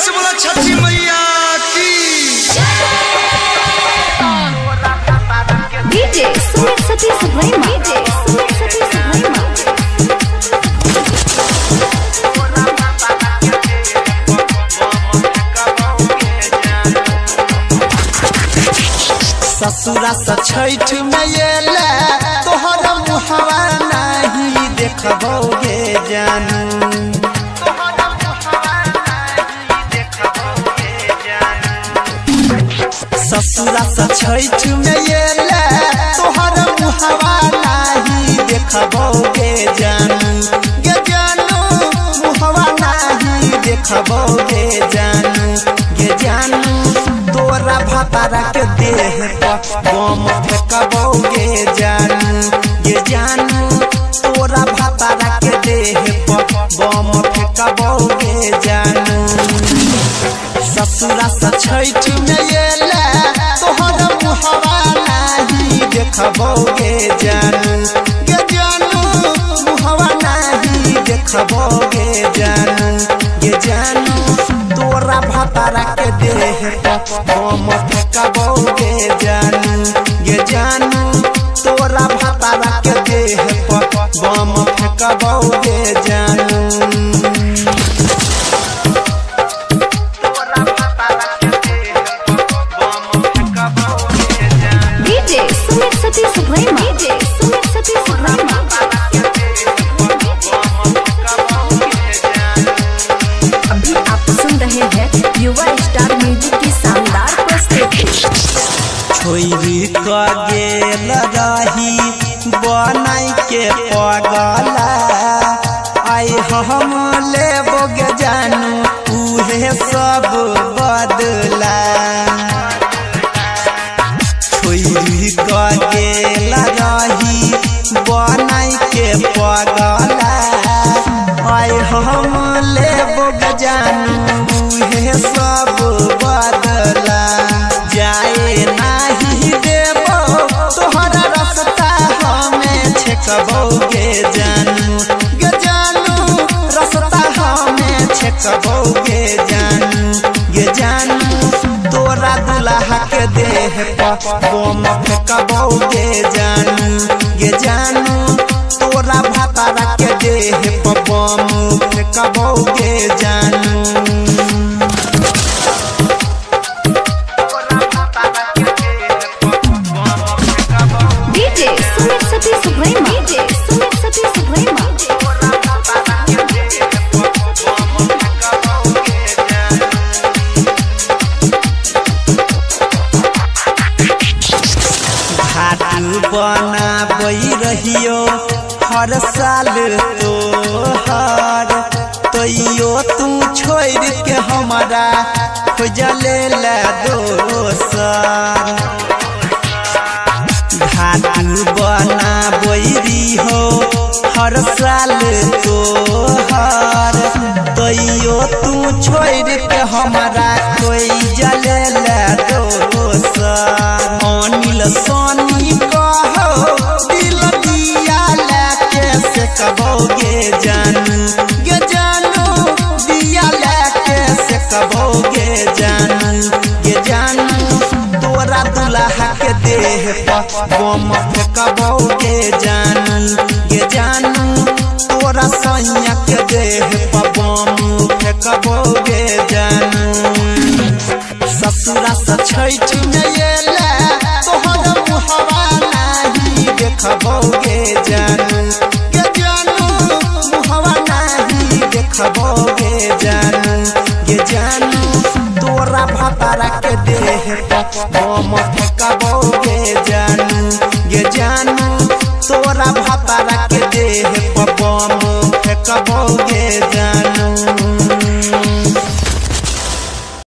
से बोला छठी मैया की। DJ Sumit Satish Bhaima, DJ Sumit Satish Bhaima. ससुरा से छठ में येले तोहरा मुहवा नहीं देखबोगे जानू। ससुरा से छठ में येले तोहरा मुहवा नहीं देखबोगे जानू। गे जानू मुहवा नहीं देखबोगे जानू। गे जानू तोरा भतारा के देह पर बम फेंकबोगे जानू। ये जानू तोरा भतारा के देह पर बम फेंकबोगे जानू। ससुरा से छठ में येले तोहरा मुहवा नहीं देखबोगे जानू। ये जानू मुहवा नहीं देखबोगे जानू। ये जानू तोरा भतारा के देह पर बम फेंकबोगे जानू। ये जानू तोरा भतारा के देह पर बम फेंकबोगे जानू। DJ Sumit Satish Bhaima, DJ Sumit Satish Bhaima. अभी आप सुन रहे हैं युवा स्टार म्यूजिक की शानदार प्रस्तुति। छोरी का गेल रही बनाई के पगला आई हम लेबोगे जानू उहे सब बदला। छोरी का गेल रही बनाई के पगला आई हम लेबोगे जानू उहे सब बदला। जाए नहीं देबो तोहरा रास्ता हमें छेकबोगे जानू। गे जानू रास्ता हमें छेकबोगे जानू। गे जानू तोरा दुल्हा के देह पर बम फेंकबोगे जानू। गे जानू तोरा भतारा के देह पर बम फेंकबोगे जानू। DJ Sumit Satish Bhaima, DJ Sumit Satish Bhaima. घाटू बनाबई रहियो हर साल तोहर तैयो तू छोड़ के हमारा खोजले ला दोसर। घाटू बनाबई रहियो हर साल तोहर तैयो तू छोड़ के हमारा खोजले ला दोसर। अनिल सोनी कहो दिल दिया लेके सेकबोगे जानू। गे जानू दिया लेके सेकबोगे जानू। गे जानू तोरा दुल्हा के देह पर बम फेंकबोगे जानू। गे जानू तोरा सैया के देह पर बम फेंकबोगे जानू। ससुरा से छठ में येले तोहरा मुहवा नहीं देखबोगे जानू। गे जानू मुहवा नहीं देखबोगे जानू। गे जानू तोरा भतारा के देह पर बम फेंकबोगे जानू। गे जानू तोरा भतारा के देह पर बम फेंकबोगे।